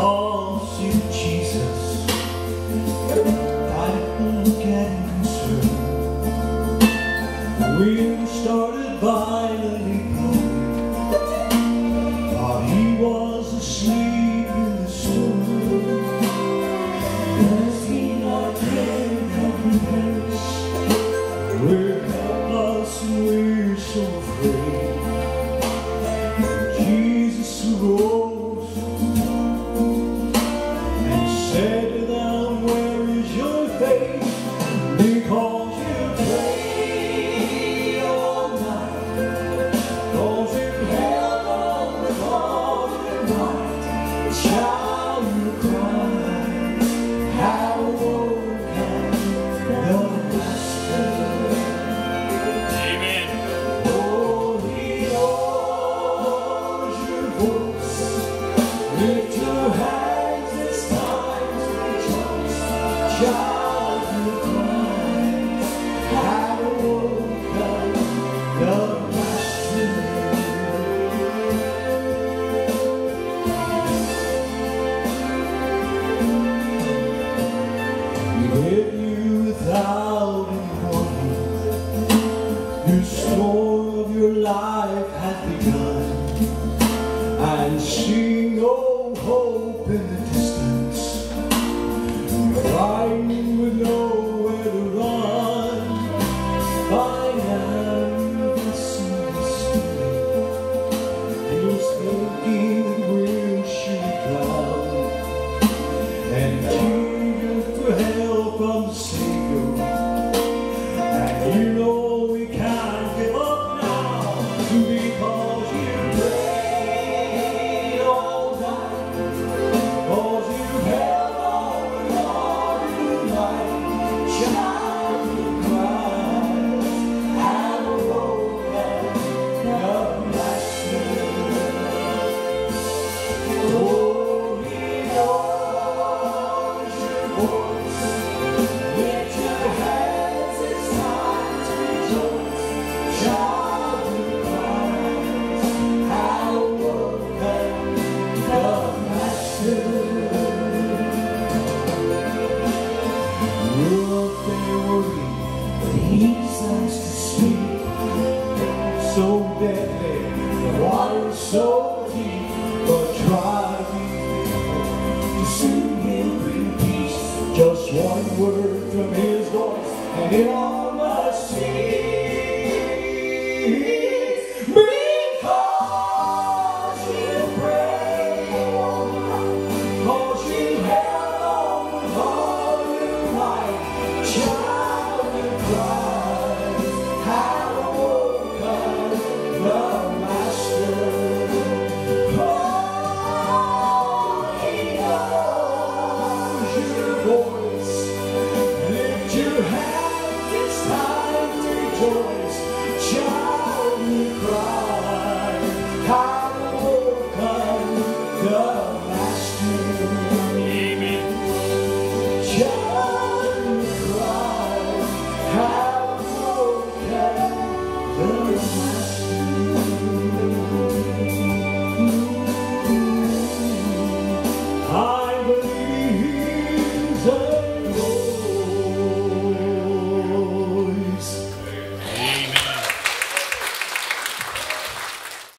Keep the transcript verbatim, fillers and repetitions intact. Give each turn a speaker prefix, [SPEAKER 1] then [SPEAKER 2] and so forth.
[SPEAKER 1] calls you Jesus. I don't get concerned. We started violently praying while he was asleep in the storm. Does he not care that we perish? We're helpless and we're so afraid. Jesus rose and said to them, where is your faith? Because you prayed all night, because you held on with all your might. Child, you cried, how awoken the Master.
[SPEAKER 2] Amen.
[SPEAKER 1] Oh, he knows your voice. Lift your hands, it's time to rejoice. Child, you cried, how awoken the Master. We hit you without any warning. Your storm of your life has begun, and see no hope in the distance. You're fighting with nowhere to run. By now you've seen the spirit, and you're thinking that we'll shoot down, and eager for help from the Savior. And you know we can't give up now, because you prayed all night, because you held on with all your might. Child, you cried, how awoken the Master. Oh, he knows your voice. Lift your hands, it's time to rejoice. Child, you cried, how awoken the Master. You're up there worried, but he starts to speak. So deadly, the water's so deep, but try to be faithful. Soon he'll bring peace. Just one word from his voice, and it all